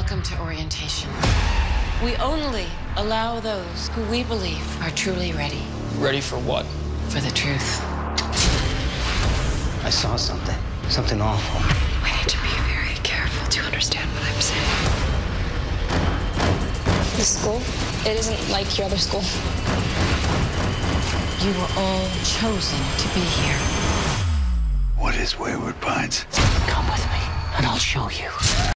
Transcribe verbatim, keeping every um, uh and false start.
Welcome to orientation. We only allow those who we believe are truly ready. Ready for what? For the truth. I saw something. Something awful. We need to be very careful to understand what I'm saying. This school, it isn't like your other school. You were all chosen to be here. What is Wayward Pines? Come with me, and I'll show you.